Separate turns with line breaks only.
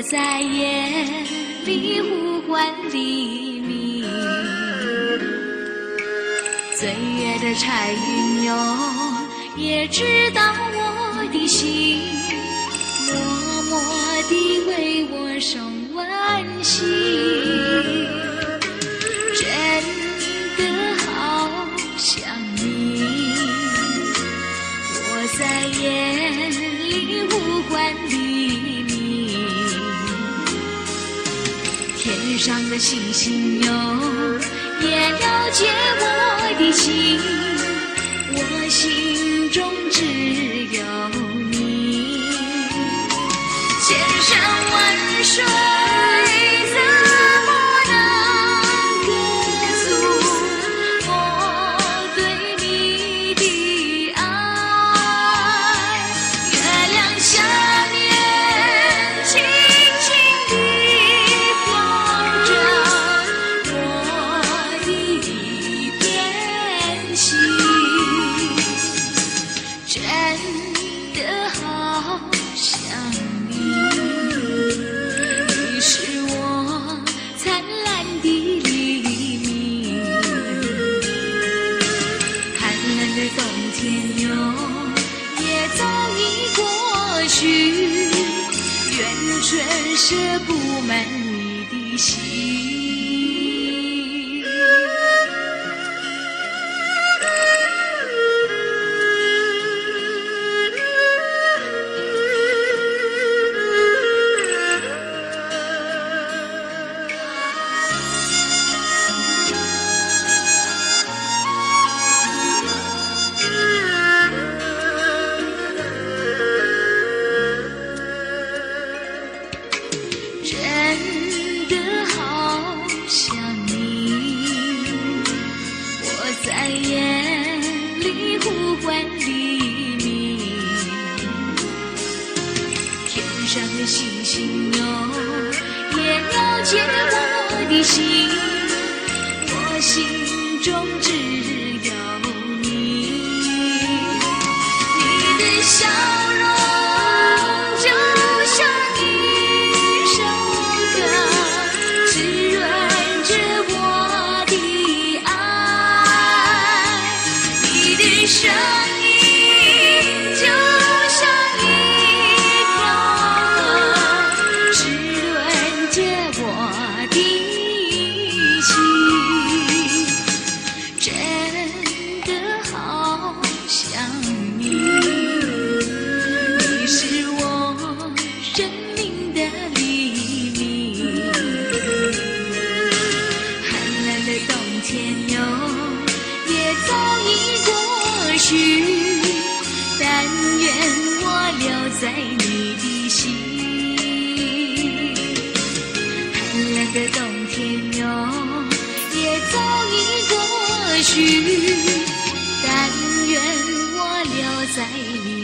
在夜里呼唤黎明，岁月的彩云哟，也知道我的心，默默地为我送温馨。真的好想你，我在夜里呼唤黎明，天上的星星哟，也了解我的心，我心中只有你。千山万水怎么能歌诉我对你的爱？月亮下面轻轻地飘着我的一片心，真的好想你，你是我灿烂的黎明。寒冷的冬天哟，也早已过去，愿春舍不满你的心。真的好想你，我在夜里呼唤黎明，天上的星星哟，也了解我的心，我心中只有你。你的笑容就像一首歌，滋润着我的爱。你的声音就像一条河，滋润着我的心。真的好想你，你是我生命的黎明。寒冷的冬天哟，也早已过去，但愿我留在你的心。寒冷的冬天哟，也早已过去，但愿我留在你